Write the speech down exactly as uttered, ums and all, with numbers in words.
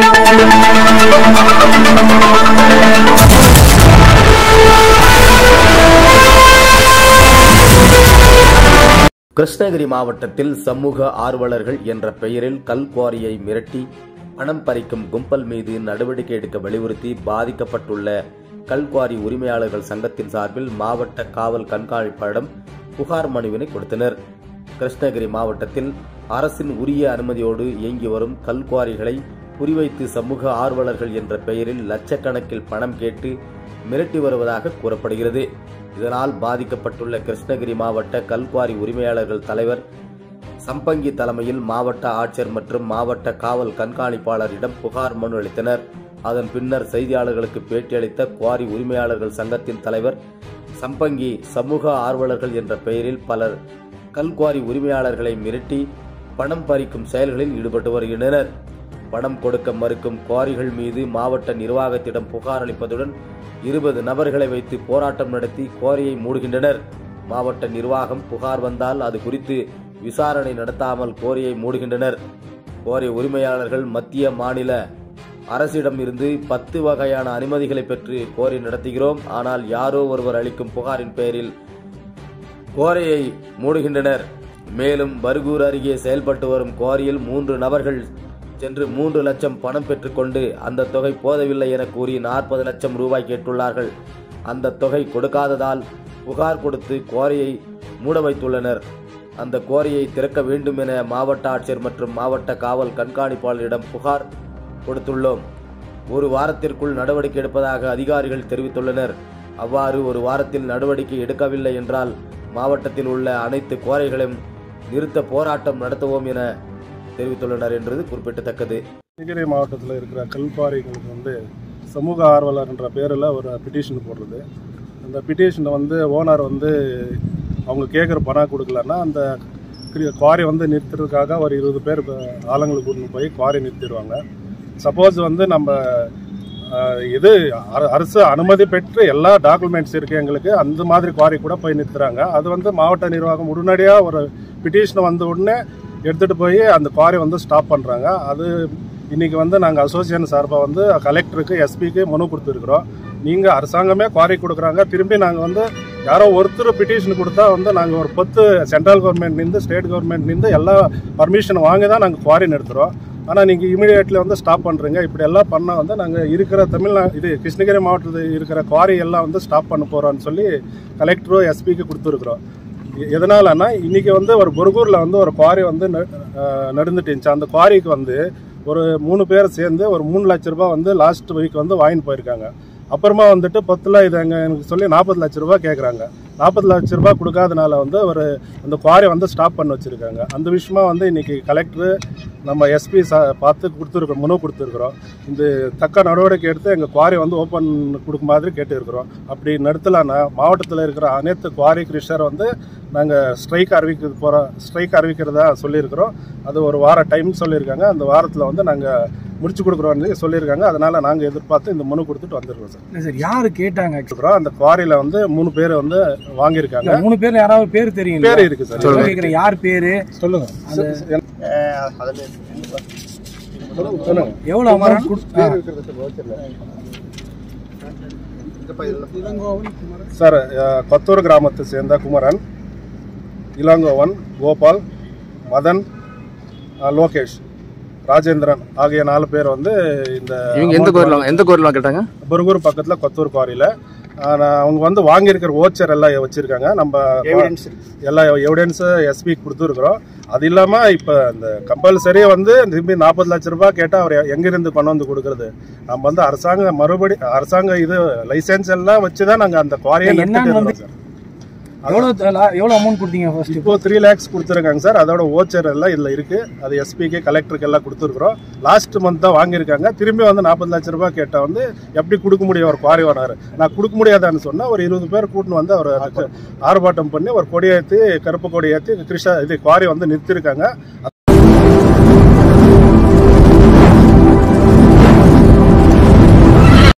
கிருஷ்ணகிரி மாவட்டத்தில் சமூக ஆர்வலர்கள் என்ற பெயரில் கல்குவாரியை மிரட்டி பணம் பறிக்கும் கும்பல் மீது நடவடிக்கை எடுக்க வலியுறுத்தி பாதிக்கப்பட்டுள்ள கல்குவாரி உரிமையாளர்கள் சங்கத்தின் சார்பில் மாவட்ட காவல் கண்காணிப்பாளரிடம் புகார் மனுவினை கொடுத்தனர். கிருஷ்ணகிரி மாவட்டத்தில் அரசின் உரிய அனுமதியோடு இயங்கி வரும் கல்குவாரிகளை குறிவைத்து சமூக ஆர்வலர்கள் என்ற பெயரில் லட்சக்கணக்கில் பணம் கேட்டு மிரட்டி வருவதாக கூறப்படுகிறது. இதனால் பாதிக்கப்பட்டுள்ள கிருஷ்ணகிரி மாவட்ட கல்குவாரி உரிமையாளர்கள் தலைவர் சம்பங்கி தலைமையில் மாவட்ட ஆட்சியர் மற்றும் மாவட்ட காவல் கண்காணிப்பாளரிடம் புகார் மனு அளித்தனர். அதன் பின்னர் செய்தியாளர்களுக்கு பேட்டியளித்த குவாரி உரிமையாளர்கள் சங்கத்தின் தலைவர் சம்பங்கி, சமூக ஆர்வலர்கள் என்ற பெயரில் பலர் கல்குவாரி உரிமையாளர்களை மிரட்டி பணம் பறிக்கும் செயல்களில் ஈடுபட்டு வருகின்றனர். பணம் கொடுக்க மறுக்கும் குவாரிகள் மீது மாவட்ட நிர்வாகத்திடம் புகார் அளிப்பதுடன் இருபது நபர்களை வைத்து போராட்டம் நடத்தி குவாரியை மூடுகின்றனர். மாவட்ட நிர்வாகம் புகார் வந்தால் அது குறித்து விசாரணை நடத்தாமல் குவாரியை மூடுகின்றனர். குவாரி உரிமையாளர்கள் மத்திய மாநில அரசிடம் இருந்து பத்து வகையான அனுமதிகளை பெற்று குவாரி நடத்துகிறோம். ஆனால் யாரோ ஒருவர் அளிக்கும் புகாரின் பெயரில் குவாரியை மூடுகின்றனர். மேலும் பர்கூர் அருகே செயல்பட்டு வரும் குவாரியில் மூன்று நபர்கள் சென்று மூன்று லட்சம் பணம் பெற்றுக்கொண்டு அந்த தொகை போதவில்லை என கூறி நாற்பது லட்சம் ரூபாய் கேட்டுள்ளார்கள். அந்த தொகை கொடுக்காததால் புகார் கொடுத்து குவாரியை மூட வைத்துள்ளனர். அந்த குவாரியை திறக்க வேண்டும் என மாவட்ட ஆட்சியர் மற்றும் மாவட்ட காவல் கண்காணிப்பாளரிடம் புகார் கொடுத்துள்ளோம். ஒரு வாரத்திற்குள் நடவடிக்கை எடுப்பதாக அதிகாரிகள் தெரிவித்துள்ளனர். அவ்வாறு ஒரு வாரத்தில் நடவடிக்கை எடுக்கவில்லை என்றால் மாவட்டத்தில் உள்ள அனைத்து குவாரிகளையும் நிறுத்த போராட்டம் நடத்துவோம் என தெரிவித்துள்ளனர் என்றது குறிப்பிடத்தக்கது. கிருஷ்ணகிரி மாவட்டத்தில் இருக்கிற கல்குவாரிகளுக்கு வந்து சமூக ஆர்வலர் என்ற பேரில் ஒரு பிட்டிஷன் போடுறது. அந்த பிட்டிஷனை வந்து ஓனர் வந்து அவங்க கேட்குற பணம் கொடுக்கலன்னா அந்த குவாரி வந்து நிறுத்துறதுக்காக ஒரு இருபது பேர் ஆளுங்களுக்கு கொண்டு போய் குவாரி நிறுத்திடுவாங்க. சப்போஸ் வந்து நம்ம இது அரசு அனுமதி பெற்று எல்லா டாக்குமெண்ட்ஸ் இருக்குது எங்களுக்கு, அந்த மாதிரி குவாரி கூட போய் நிறுத்துறாங்க. அது வந்து மாவட்ட நிர்வாகம் உடனடியாக ஒரு பிட்டிஷனை வந்த உடனே எடுத்துகிட்டு போய் அந்த குவாரி வந்து ஸ்டாப் பண்ணுறாங்க. அது இன்றைக்கி வந்து நாங்கள் அசோசியேஷன் சார்பாக வந்து கலெக்டருக்கு எஸ்பிக்கு மனு கொடுத்துருக்குறோம். நீங்கள் அரசாங்கமே குவாரி கொடுக்குறாங்க, திரும்பி நாங்கள் வந்து யாரோ ஒருத்தர் பிட்டிஷன் கொடுத்தா வந்து நாங்கள் ஒரு பத்து சென்ட்ரல் கவர்மெண்ட்லேருந்து ஸ்டேட் கவர்மெண்ட்லேருந்து எல்லா பர்மிஷன் வாங்கி தான் நாங்கள் குவாரி நிறுத்துகிறோம். ஆனால் நீங்கள் இமீடியட்லி வந்து ஸ்டாப் பண்ணுறீங்க. இப்படி எல்லாம் பண்ணால் வந்து நாங்கள் இருக்கிற தமிழ்நாடு இது கிருஷ்ணகிரி மாவட்டத்தில் இருக்கிற குவாரி எல்லாம் வந்து ஸ்டாப் பண்ண போகிறோன்னு சொல்லி கலெக்டரும் எஸ்பிக்கு கொடுத்துருக்குறோம். எதனாலன்னா இன்றைக்கி வந்து ஒரு பொருகூரில் வந்து ஒரு குவாரி வந்து நடந்துட்டு இருந்துச்சு. அந்த குவாரிக்கு வந்து ஒரு மூணு பேர் சேர்ந்து ஒரு மூணு லட்ச ரூபா வந்து லாஸ்ட் வீக் வந்து வாங்கிட்டு போயிருக்காங்க. அப்புறமா வந்துட்டு பத்தில் இது எங்கள் எனக்கு சொல்லி நாற்பது லட்ச ரூபா கேட்குறாங்க. நாற்பது லட்ச ரூபா கொடுக்காதனால வந்து ஒரு அந்த குவாரி வந்து ஸ்டாப் பண்ண வச்சுருக்காங்க. அந்த விஷயமா வந்து இன்றைக்கி கலெக்டரு நம்ம எஸ்பி சா பார்த்து கொடுத்துருக்கோம், மனு கொடுத்துருக்குறோம். இந்த தக்க நடவடிக்கை எடுத்து எங்கள் குவாரி வந்து ஓப்பன் கொடுக்க மாதிரி கேட்டுருக்குறோம். அப்படி நடத்தலான்னா மாவட்டத்தில் இருக்கிற அனைத்து குவாரி கிருஷ்ணரை வந்து நாங்கள் ஸ்ட்ரைக் அறிவிக்க போகிறோம் ஸ்ட்ரைக் அறிவிக்கிறதா சொல்லியிருக்கிறோம். அது ஒரு வார டைம் சொல்லியிருக்காங்க. அந்த வாரத்தில் வந்து நாங்கள் முடிச்சு கொடுக்குறோன்னு சொல்லியிருக்காங்க. அதனால நாங்கள் எதிர்பார்த்து இந்த மனு கொடுத்துட்டு வந்துருக்கோம் சார். சார் யாரு கேட்டாங்க? அந்த குவாரியில் வந்து மூணு பேர் வந்து வாங்கியிருக்காங்க. மூணு பேர் யாராவது பேர் தெரியும்? பேர் இருக்கு சார். கேட்குறேன், யார் பேரு சொல்லுங்க. எவ்வளோ அமௌண்ட் சார்? கொத்தூர் கிராமத்தை சேர்ந்த குமரன், இளங்கோவன், கோபால், மதன், லோகேஷ், ராஜேந்திரன் ஆகிய நாலு பேர் வந்து இந்த எந்த கோரில எந்த கோரில கேட்டாங்க? பர்கூர் பக்கத்தில் கொத்தூர் குவாரியில் அவங்க வந்து வாங்கியிருக்கிற ஓச்சர் எல்லாம் வச்சுருக்காங்க. நம்ம எல்லா எவிடன்ஸு எஸ்பி கொடுத்துருக்குறோம். அது இல்லாமல் இப்போ இந்த கம்பல்சரியாக வந்து திரும்பி நாற்பது லட்ச ரூபாய் கேட்டால் அவர் எங்கேருந்து கொண்டு வந்து கொடுக்குறது? நம்ம வந்து அரசாங்க மறுபடி அரசாங்க இது லைசன்ஸ் எல்லாம் வச்சு தான் நாங்கள் அந்த குவாரியை நிறுத்திட்டு சார். எவ்வளோ எவ்வளோ அமௌண்ட் கொடுத்தீங்க ஃபர்ஸ்ட்? இப்போ த்ரீ லேக்ஸ் கொடுத்துருக்காங்க சார். அதோட ஓச்சர் எல்லாம் இதில் இருக்குது. அது எஸ்பிக்கு கலெக்டருக்கு எல்லாம் கொடுத்துருக்குறோம். லாஸ்ட் மந்த் தான் வாங்கியிருக்காங்க. திரும்பி வந்து நாற்பது லட்ச ரூபாய் கேட்டால் வந்து எப்படி கொடுக்க முடியும்? ஒரு குவாரி ஓனர் நான் கொடுக்க முடியாதான்னு சொன்னால் ஒரு இருபது பேர் கூட்டின்னு வந்து அவர் ஆர்ப்பாட்டம் பண்ணி ஒரு கொடியேற்றி கருப்பு கொடி ஏற்றி கிருஷ்ணா இது குவாரி வந்து நிறுத்திருக்காங்க.